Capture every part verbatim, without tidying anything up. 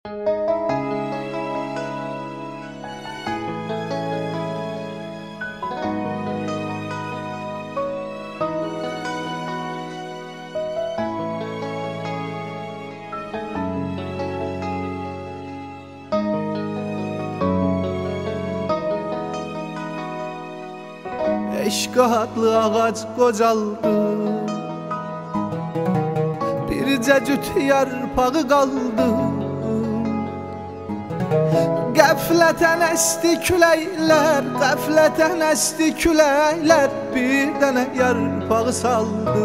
Eşq adlı ağac qocaldı, bircə cüt yarpağı qaldı. Qəflətən əsdi küləklər, qəflətən əsdi küləklər, bir dənə yarpağı saldı.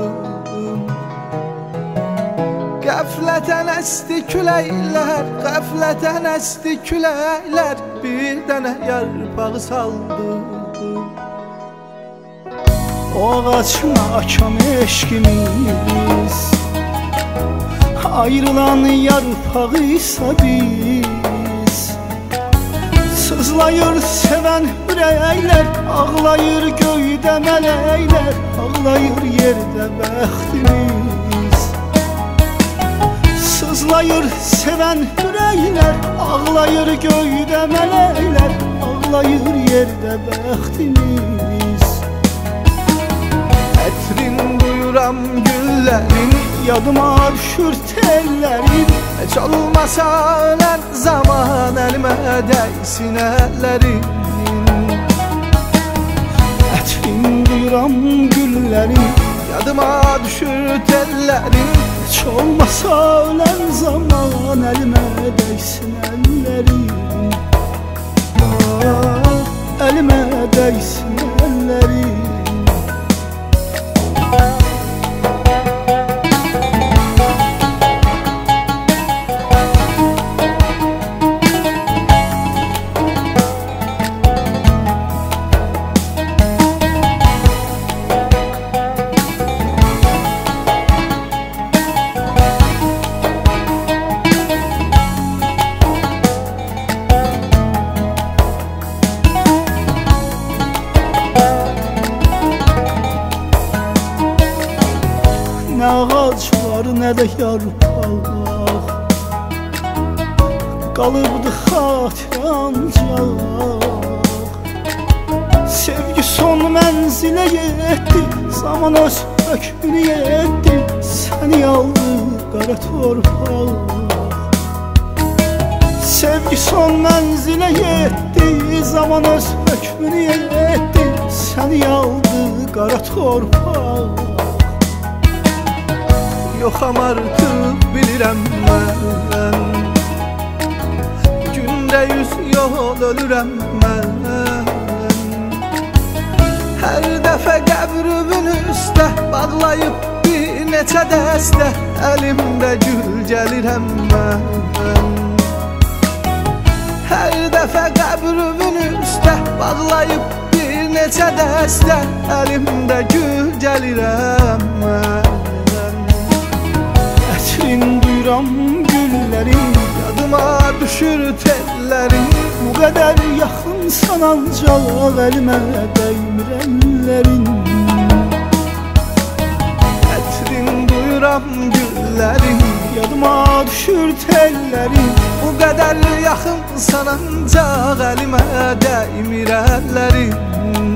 Qəflətən əsdi küləklər, qəflətən əsdi küləklər, bir dənə yarpağı saldı. O ağaçla akan eşkimiz, ayrılan yarpağıysa biz. Sızlayır seven ürəklər, ağlayır göydə mələklər, ağlayır yerdə bəxtimiz. Sızlayır seven ürəklər, ağlayır göydə mələklər, ağlayır yerdə bəxtimiz. Ətrin duyuram güllərin, yadıma düşür tellərin. Heç olmasa ölən zaman əlimə dəysin əllərin. Ətrin duyuram güllərin, yadıma düşür tellərin. Heç olmasa ölən zaman əlimə dəysin əllərin. Ah, əlimə dəysin əllərin. Nə ağac var, nə də yarpaq, qalıbdı xatirə ancaq. Sevgi son mənzilə yetdi, zaman öz hökmünü yetdi, səni aldı qara torpaq. Sevgi son mənzilə yetdi, zaman öz hökmünü yetdi, səni aldı qara torpaq. Yoxam artıq bilirəm mən, gündə yüz yol ölürəm mən. Hər dəfə qəbrimin üstə bağlayıb bir neçə dəstə, əlimdə gül gəlirəm mən. Hər dəfə qəbrimin üstə bağlayıb bir neçə dəstə, əlimdə gül gəlirəm mən. Ətrin duyuram güllərin, yadıma düşür tellərin. Bu qədər yaxınsan ancaq əlimə dəymir əllərin. Ətrin duyuram güllərin, yadıma düşür tellərin. Bu qədər yaxınsan ancaq əlimə dəymir əllərin.